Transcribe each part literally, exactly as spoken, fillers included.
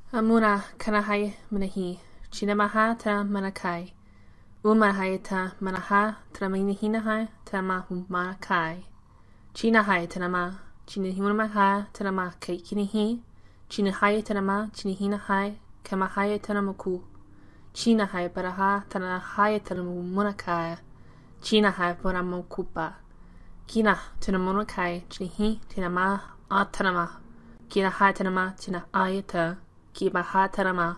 Amuna kanahai manahi, chinamaha tra manakai. Umahayata manaha tra minihinaha tra mahumanakai. Chinahai tanama, chinihunamaha tanama kaikinihi, chinahai tanama, chinihinahai, kamahai tanamaku. Chinahai paraha tanahai tanamunakai, chinahai paramokupa. Kina tanamunakai, chinihi tinama atanama, kinahai tanama tina ayata. Ki mahatarama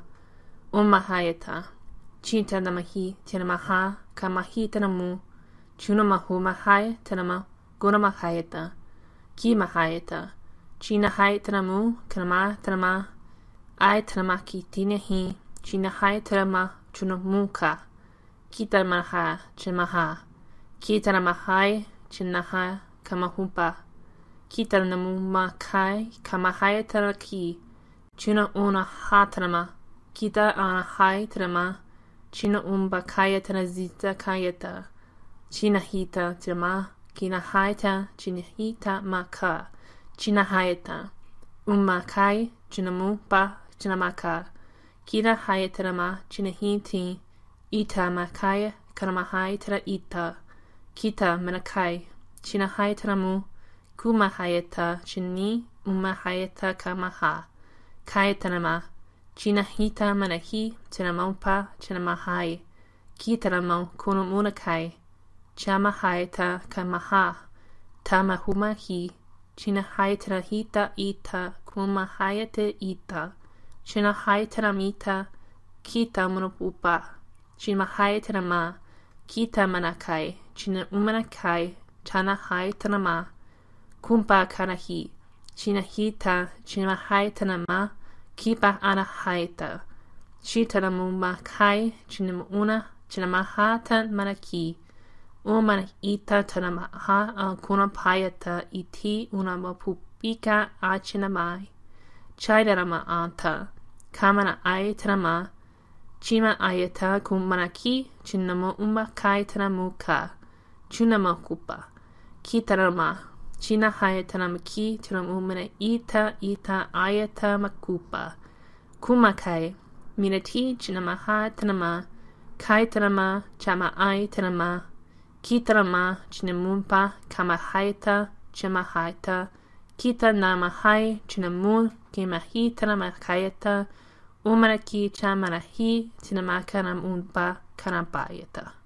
umahayata chinta namahi tinamaha kamahi tanamu chunamahu mahai tanama gunamahayata ki mahayata chinahai tanamu kanama tanama ai tanamaki tinahi chinahai tanama chunamuka kita maha chimaha kita namahai chinaha kamahumpa kita namu makai kamahayata ki Chuna una hatanama, kita ana hai tanama, china umba kaya tanazita kayata, china hita tanama, kina haita, china hita maka, china hayata, umma kai, china mumpa, china maka, kina hayatanama, china hiti, ita makaya, kanama haitara ita, kita manakai, china hayatanamu, kuma hayata, chini, umma hayata kamaha. Kaitanama, chinahita manahi, chinamaupa, chinamahai, kitanamau kunamunakai, chamahaita kamaha, tamahumahi, chinahaitanahita ita, kumahayate ita, chinahaitanamita, kita munapupa, chinahaitanama, kita manakai, chinamanakai, chanahaitanama, kumpa kanahi, Chinahita, chinahaitanama, kipa anahaita. Chitanamuma kai, chinamuna, chinamahata manaki. Umana ita tanamaha alkuna payata iti unamapupika achinamai. Chaidarama anta, kamana aitanama, chima ayata kumanaki, chinamo umma kai tanamuka. Chunamakupa, kitarama. China hayatanamaki tunamumina ita ita ayata makupa. Kumakai. Minati chinamaha tanama. Kai tanama chama ay tanama. Kitanama chinamumpa kamahayata chamahayata. Kita namahai chinamun kimahi tanamakayata. Umanaki chamanahi tinamaka namumpa kanampayata.